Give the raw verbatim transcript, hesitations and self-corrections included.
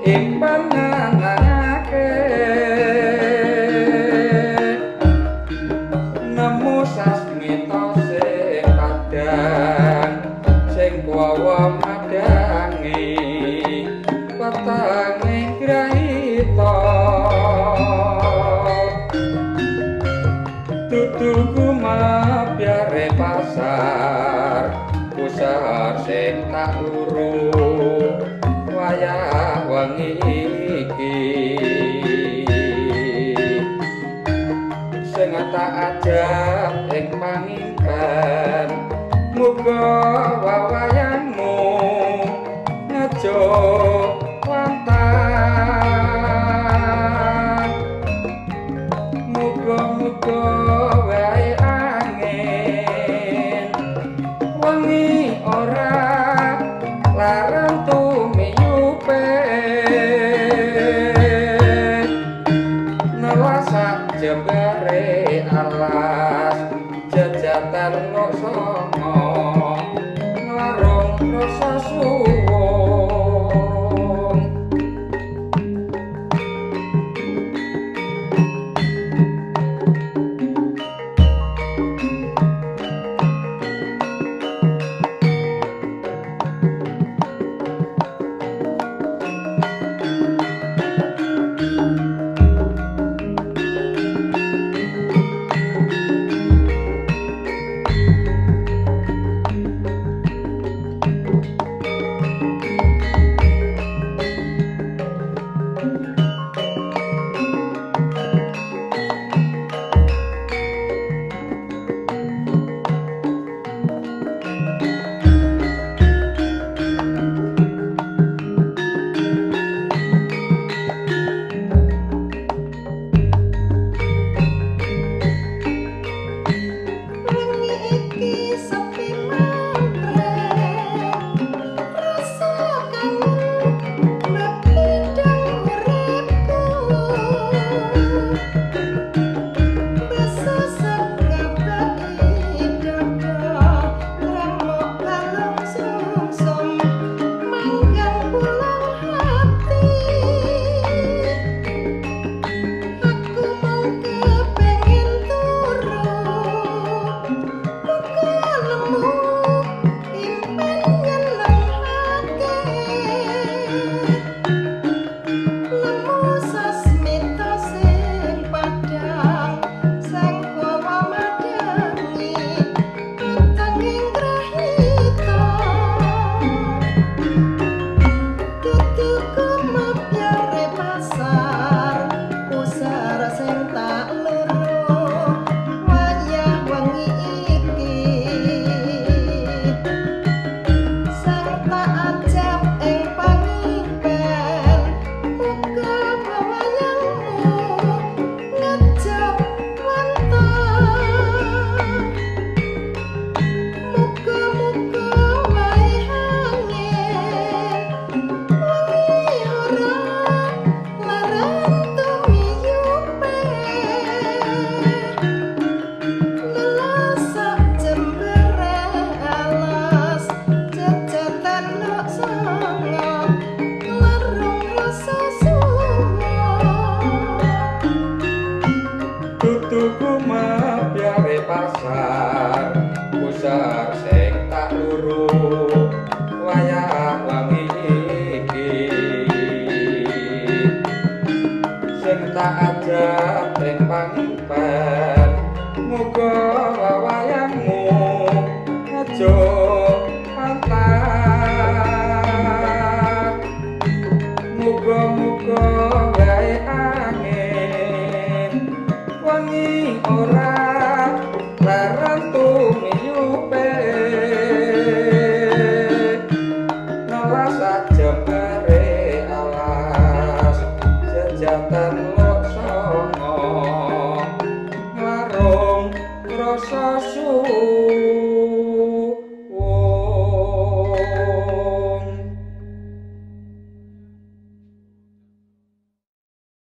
ing panjenengake nemu sasmita sing padhang sing kuwawa madangi petang grahita tutuku mabyare pasar pusar sing tak luru wayah wengi iki sing tak ajab ing pangingkan muga wawayahmu ngejo wantah muga-muga wae angin wengi ora larang tumiyupe nelasak jembare alas jejatan kok songo nglarung rasa suwung pasar pusar sing tak luru wayah wangi iki sing tak ajab ing pangimpen muga wayahmu aja pantah muga-muga wae angin wangi ora larang tumiyupe nalas jembare alas jejatan lok songo nglarung rasa suwung